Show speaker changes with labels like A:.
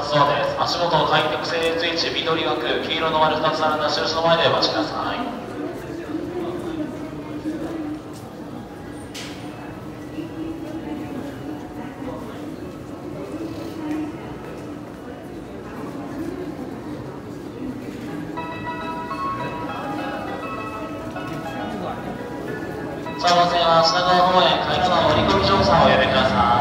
A: そうです。足元開脚整列位置、緑枠、黄色の丸2つ並んだ印の前でお待ちください。3番線は品川方面、海岸の乗り込み乗車をおやめください。